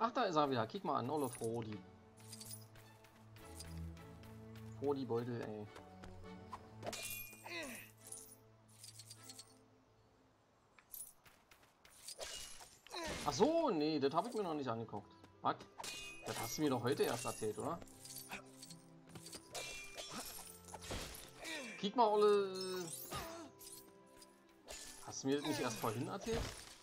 Ach, da ist er wieder. Kick mal an, Olle Frodi. Frodi-Beutel, ey. Ach so, nee, das habe ich mir noch nicht angeguckt. Was? Das hast du mir doch heute erst erzählt, oder? Kick mal, Olle. Hast du mir das nicht erst vorhin erzählt?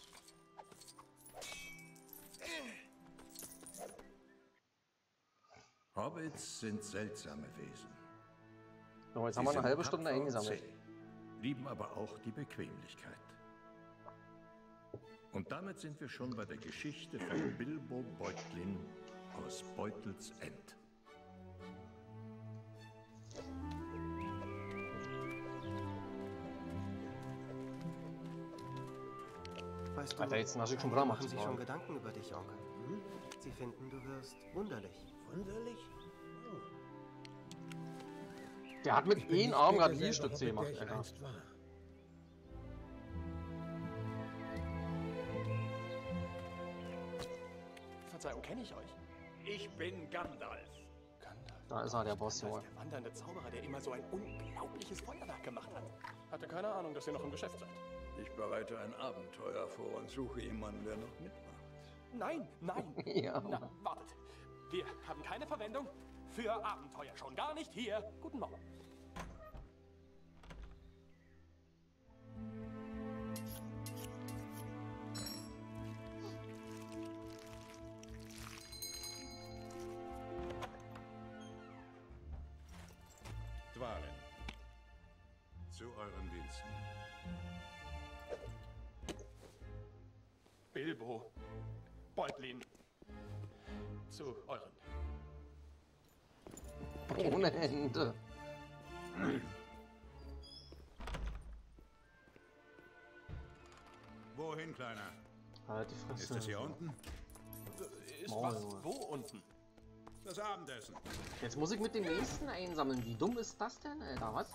Hobbits sind seltsame Wesen. So, jetzt haben wir eine halbe Stunde eingesammelt. Lieben aber auch die Bequemlichkeit. Und damit sind wir schon bei der Geschichte von Bilbo Beutlin aus Beutels End. Weißt du, Alter, jetzt nasche ich schon dran, machen sich schon Gedanken über dich, Onkel. Hm? Sie finden, du wirst wunderlich. Wunderlich? Der hat mit einem Arm gerade Liegestütze gemacht, Alter. Verzeihung, kenne ich euch? Ich bin Gandalf. Gandalf. Da ist er, der Boss, Junge. Der wandernde Zauberer, der immer so ein unglaubliches Feuerwerk gemacht hat. Hatte keine Ahnung, dass ihr noch im Geschäft seid. Ich bereite ein Abenteuer vor und suche jemanden, der noch mitmacht. Nein, nein. Ja. Na, wartet. Wir haben keine Verwendung für Abenteuer. Schon gar nicht hier. Guten Morgen. Dwalin. Zu euren Diensten. Bilbo. Beutlin. Zu euren. Ohne Ende. Wohin, Kleiner? Halt die Fresse. Ist das hier unten? Ist Maul, was? Junge. Wo unten? Das Abendessen. Jetzt muss ich mit dem nächsten einsammeln. Wie dumm ist das denn, Alter? Was?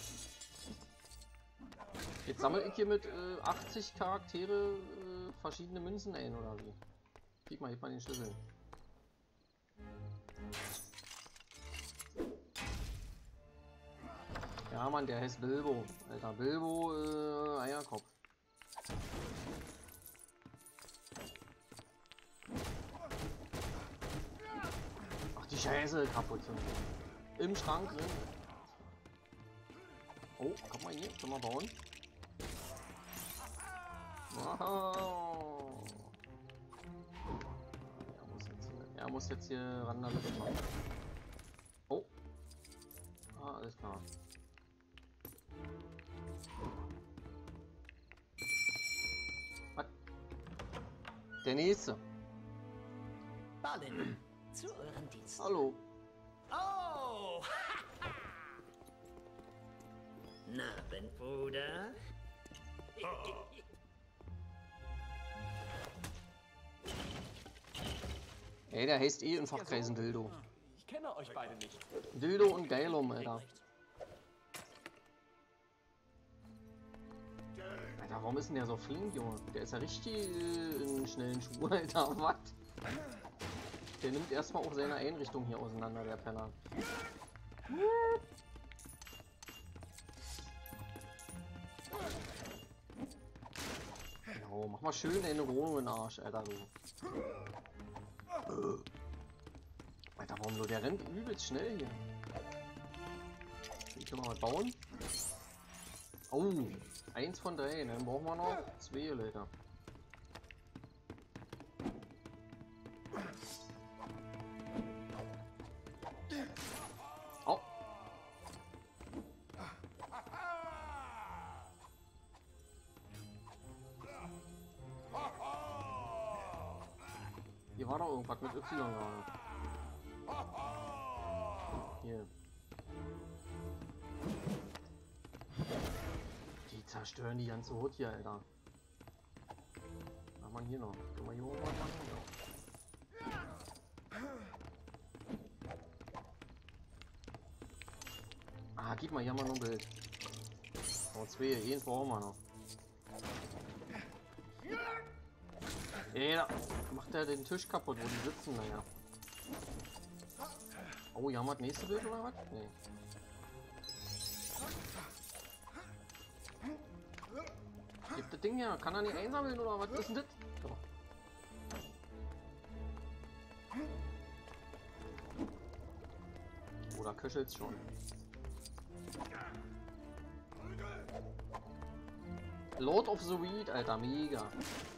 Jetzt sammle ich hier mit 80 Charaktere verschiedene Münzen ein, oder wie? Gib mal den Schlüssel. Ja, Mann, der heißt Bilbo. Alter, Bilbo, Eierkopf. Ach, die Scheiße, kaputt sind. Im Schrank drin. Oh, komm mal hier, können wir bauen. Wow. Er muss jetzt hier ran damit machen. Oh. Ah, alles klar. Was? Der nächste. Balin, zu euren Diensten. Hallo. Oh! Na, Ben Bruder? Ey, der heißt eh in Fachkreisen Dildo. Ich kenne euch beide nicht. Dildo und Geilum, Alter. Alter, warum ist denn der so flink, Junge? Der ist ja richtig in schnellen Schuhen, Alter. Was? Der nimmt erstmal auch seine Einrichtung hier auseinander, der Penner. Genau, mach mal schön deine Wohnung in den Arsch, Alter, du. Alter, warum so? Der rennt übelst schnell hier. Können wir mal bauen? Oh, 1 von 3, dann brauchen wir noch 2, Leute. Oh. Hier war doch irgendwas mit Y gerade. Hier. Die zerstören die ganze Hut hier, Alter. Was machen hier noch? Können wir hier oben was machen? Ah, gib mal hier mal noch ein Bild. Oh, 2, 1 brauchen wir noch. Ja, macht er den Tisch kaputt, wo die sitzen, naja. Oh, hier haben wir das nächste Bild oder was? Nee. Gibt das Ding ja, kann er nicht einsammeln oder was ist denn das? So. Oder köchelt's schon. Lord of the Weed, Alter, mega.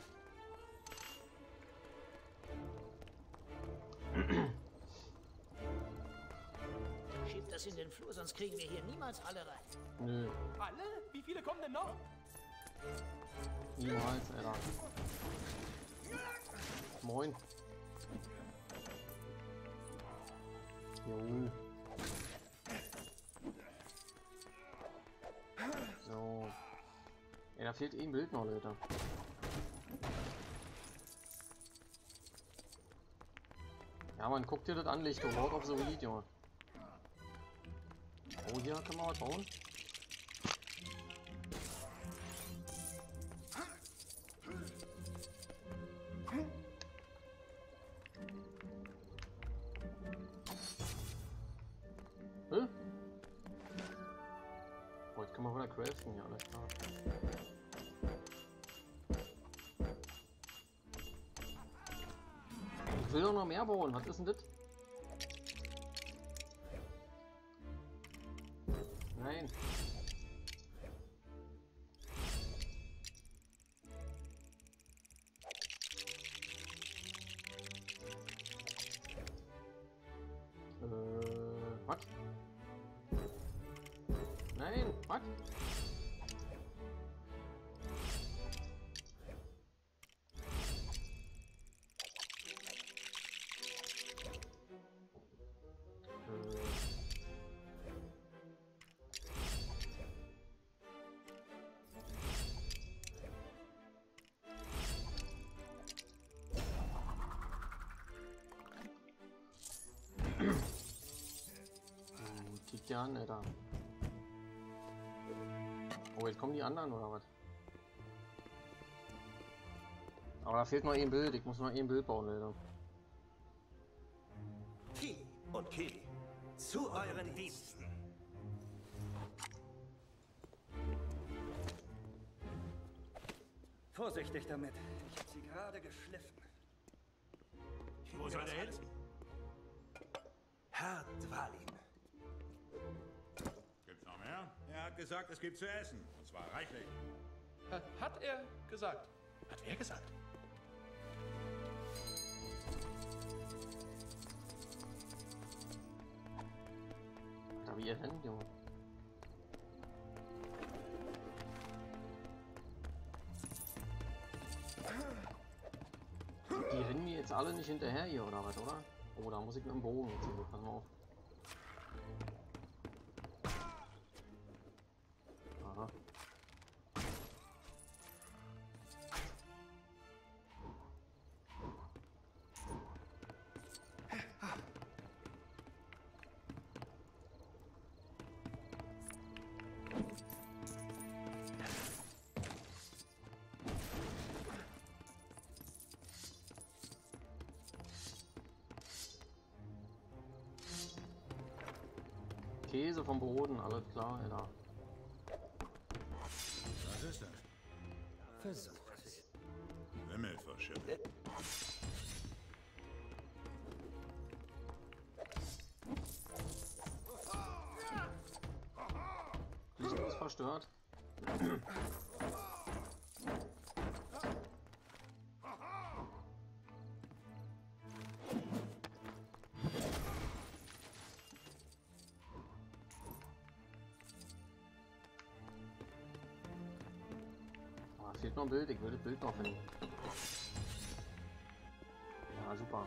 Schieb das in den Flur, sonst kriegen wir hier niemals alle rein. Nö, Alle? Wie viele kommen denn noch? niemals, Alter. Moin. Jo. So. Ja, da fehlt eh ein Bild noch, Leute. Ja, man guckt dir das an, Licht, Lord of the Weed, Junge. Oh, hier können wir was bauen. Hä? Oh, jetzt können wir wieder craften, ja, alles klar. Ich will doch noch mehr bauen, was ist denn das? Nein. Was? Nein, was? Kick ja an, Alter. Oh, jetzt kommen die anderen oder was? Aber da fehlt noch ein Bild. Ich muss noch ein Bild bauen, Alter. Ki und Kili, zu euren Diensten. Vorsichtig damit. Ich habe sie gerade geschliffen. Wo soll er hin? Herr Dvalin. Gibt's noch mehr? Er hat gesagt, es gibt zu essen. Und zwar reichlich. Hat er gesagt. Hat wer gesagt? Da wie ihr rennt, Junge. Die rennen mir jetzt alle nicht hinterher hier, oder was, oder? Oh, da muss ich mit dem Bogen jetzt hier. Pass mal auf. Aha. Käse vom Boden, alles klar, Alter. Was ist das? Versuch es. Wimmelverschiffe. Licht ist verstört. Fehlt noch ein Bild, ich will das Bild noch finden. Ja, super.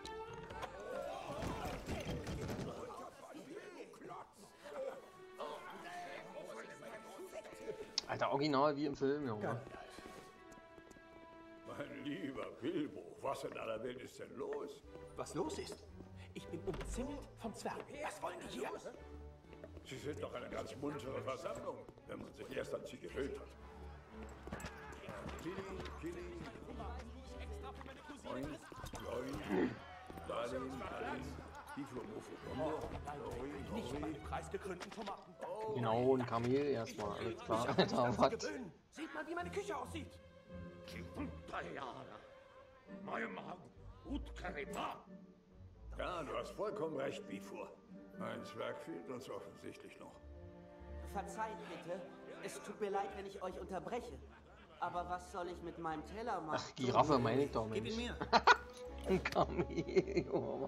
Alter, original wie im Film, Junge. Mein lieber Bilbo, was in aller Welt ist denn los? Was los ist? Ich bin umzingelt von Zwergen. Was wollen die hier? Sie sind doch eine ganz muntere Versammlung, wenn man sich erst an sie gewöhnt hat. Kili, Kili. Moin, Moin, Darlin, die für Nicht bei den preisgekrönten Tomaten. Genau, ein Kamel erstmal, alles klar. Alter, was? Sieht mal, wie meine Küche aussieht. Ja, du hast vollkommen recht, Bifur. Ein Zwerg fehlt uns offensichtlich noch. Verzeiht bitte, es tut mir leid, wenn ich euch unterbreche. Aber was soll ich mit meinem Teller machen? Ach, Giraffe meine ich doch, Mensch. Gib ihn mir. Ein Kamel, Junge.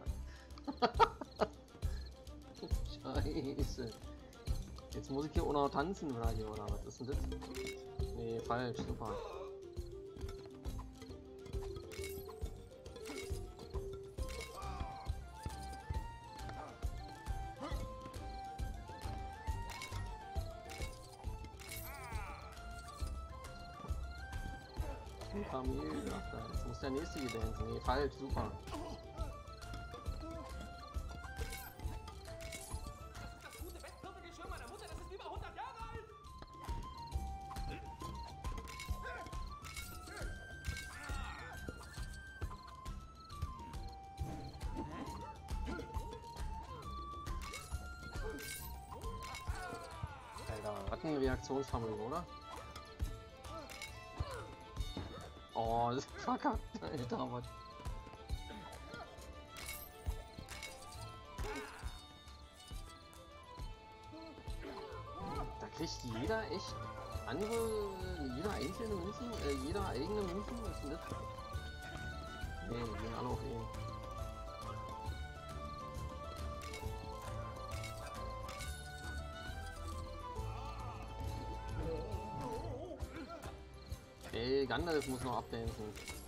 Scheiße. Jetzt muss ich hier auch noch tanzen, oder hier, oder was ist denn das? Nee, falsch, super. Kamel, jetzt muss der nächste hier dancen. Nee, falsch, super. Das gute Bettpürfelgeschirr meiner Mutter, das ist über 100 Jahre alt. Alter, Rattenreaktionsvermögen, oder? Oh, das ist verkackt, Alter, was? Da kriegt jeder echt andere, jeder einzelne Münzen, jeder eigene Münzen, was ist denn das? Nee, die gehen alle auf ihn. Ey, Gandalf muss noch abdancen.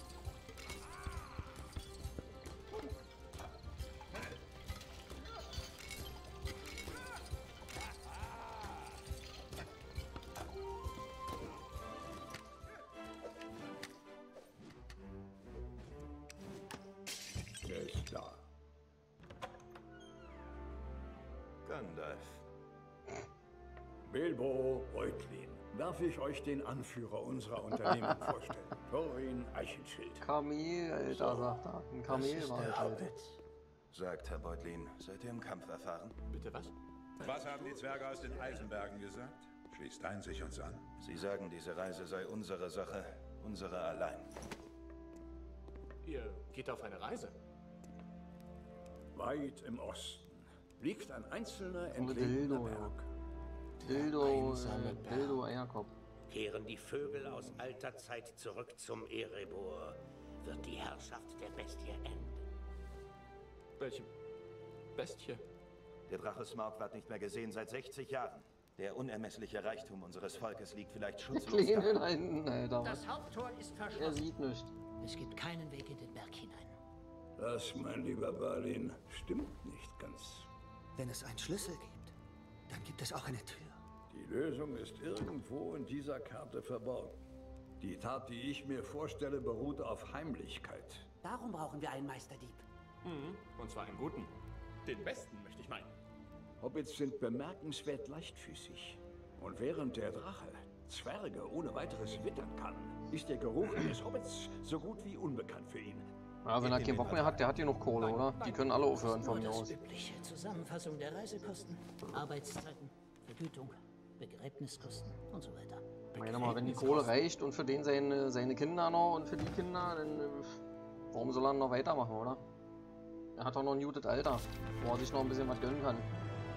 Der ist da. Gandalf. Bilbo Beutlin. Darf ich euch den Anführer unserer Unternehmung vorstellen? Thorin Eichenschild. Kamel, Alter, sagt er. Ein Kamel war das, Alter. Sagt Herr Beutlin, seid ihr im Kampf erfahren? Bitte was? Was haben die Zwerge aus den Eisenbergen gesagt? Schließt ein sich uns an. Sie sagen, diese Reise sei unsere Sache, unsere allein. Ihr geht auf eine Reise. Weit im Osten liegt ein einzelner Dildo, entlegener ja. Berg. Dildo Eierkopf. Kehren die Vögel aus alter Zeit zurück zum Erebor, wird die Herrschaft der Bestie enden. Welche Bestie? Der Drache Smaug wird nicht mehr gesehen seit 60 Jahren. Der unermessliche Reichtum unseres Volkes liegt vielleicht schutzlos Kleine da. da hinten, Alter. Das Haupttor ist Er verschlossen. sieht nichts. Es gibt keinen Weg in den Berg hinein. Das, mein lieber Balin, stimmt nicht ganz. Wenn es einen Schlüssel gibt, dann gibt es auch eine Tür. Die Lösung ist irgendwo in dieser Karte verborgen. Die Tat, die ich mir vorstelle, beruht auf Heimlichkeit. Darum brauchen wir einen Meisterdieb. Mhm. Und zwar einen guten. Den besten, möchte ich meinen. Hobbits sind bemerkenswert leichtfüßig. Und während der Drache Zwerge ohne weiteres wittern kann, ist der Geruch eines Hobbits so gut wie unbekannt für ihn. Ja, wenn er keinen Bock mehr hat, der hat hier noch Kohle, oder? Die können alle aufhören von mir Das aus. übliche Zusammenfassung der Reisekosten, Arbeitszeiten, Vergütung, Begräbniskosten und so weiter. Meine mal, wenn die Kohle reicht und für den seine Kinder noch und für die Kinder, dann warum soll er noch weitermachen, oder? Er hat doch noch ein gutes Alter, wo er sich noch ein bisschen was gönnen kann.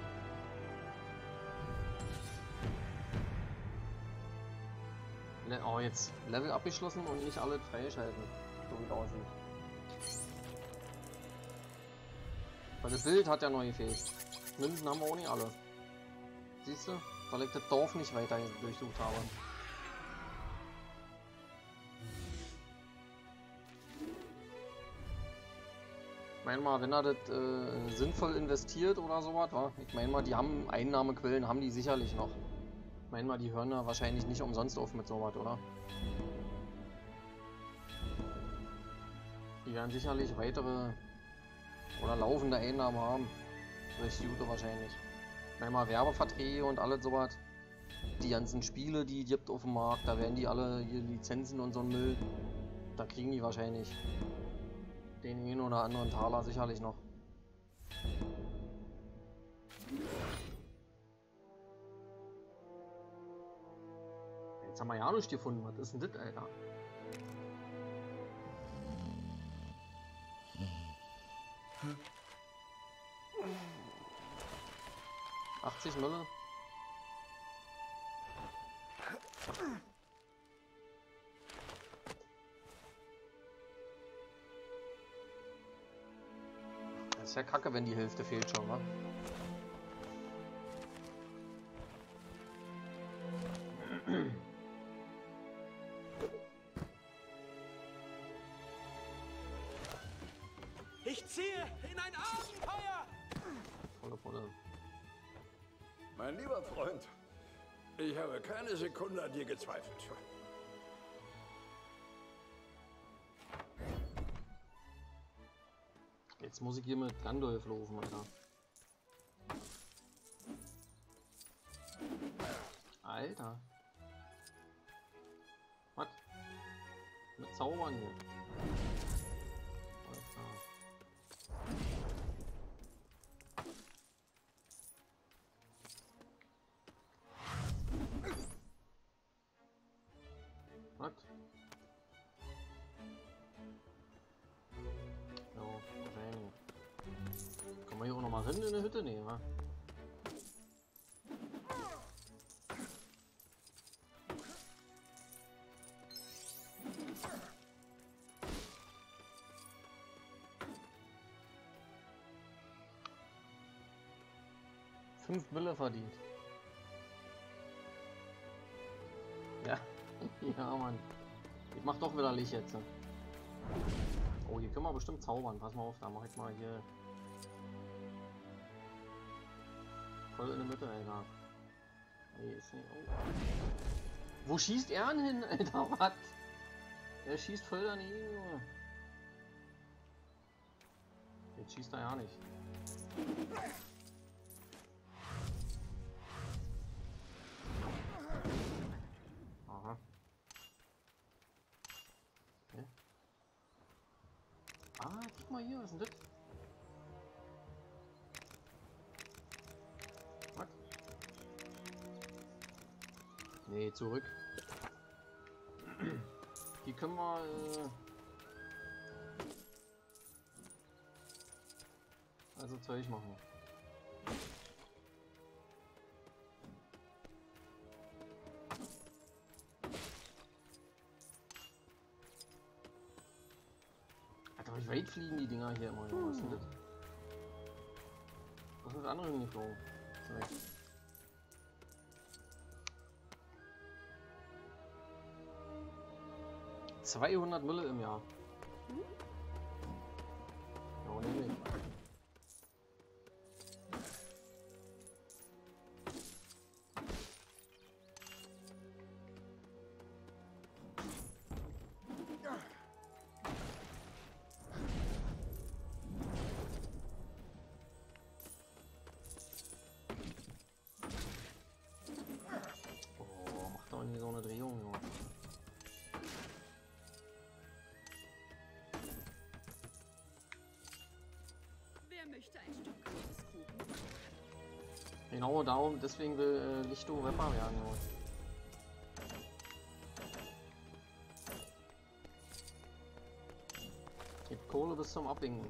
Oh, jetzt Level abgeschlossen und nicht alle freischalten, so wie es aussieht. Weil das Bild hat ja neu gefehlt. Münzen haben wir auch nicht alle. Siehst du? Weil ich das Dorf nicht weiter durchsucht habe. Ich meine mal, wenn er das sinnvoll investiert oder sowas, wa? Ich meine mal, die haben Einnahmequellen, haben die sicherlich noch. Ich meine mal, die hören da wahrscheinlich nicht umsonst auf mit sowas, oder? Die werden sicherlich weitere oder laufende Einnahmen haben. Recht gute wahrscheinlich. Ich meine mal, Werbeverträge und alles sowas. Die ganzen Spiele, die es gibt auf dem Markt, da werden die alle hier Lizenzen und so ein Müll. Da kriegen die wahrscheinlich. Den einen oder anderen Taler sicherlich noch. Jetzt haben wir ja nichts gefunden. Was ist denn das, Alter? Hm. 80 Mille. Das ist ja kacke, wenn die Hälfte fehlt schon, wa? Ich ziehe in ein Abenteuer! Volle. Mein lieber Freund, ich habe keine Sekunde an dir gezweifelt. Jetzt muss ich hier mit Gandalf laufen, Alter. Alter. Was? Mit Zaubern hier. Was? Jo, wahrscheinlich. Kann man hier auch noch mal hin in der Hütte? Nee, wa? Fünf Mille verdient. Ja. Ja, Mann. Ich mach doch wieder Licht jetzt. Oh, hier können wir bestimmt zaubern. Pass mal auf, da mach ich mal hier voll in der Mitte, Alter. Nee, ist nicht. Oh. Wo schießt er denn hin, Alter? Was? Er schießt voll daneben, Junge. Jetzt schießt er ja nicht. Aha. Okay. Ah, guck mal hier, was ist denn das? Was? Nee, zurück. Die können wir also Zeug machen. Alter, wie weit fliegen die Dinger hier immer? Was ist denn das? Was ist das andere hingeflogen? 200 Mille im Jahr. Ja, nee. Oh, macht doch nicht so eine Drehung, Junge. Genau darum, deswegen will Lichto Rapper werden. Gibt Kohle bis zum Abwinken.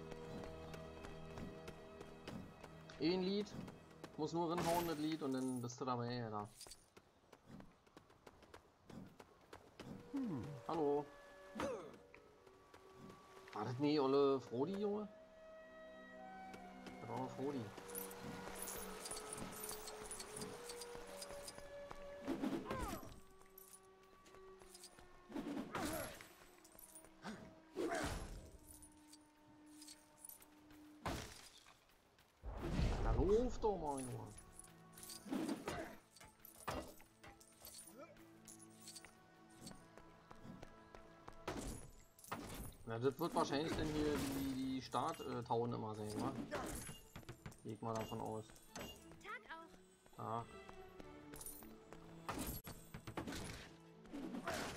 Ein Lied, muss nur rinhauen das Lied und dann bist du dabei, Alter. Hallo. War das nie Olle Frodi, Junge? Das war Frodi. Ruf doch mal, Junge. Na, das wird wahrscheinlich dann hier die Starttauen immer sein, wa? Gehe ich mal davon aus. Tag auch.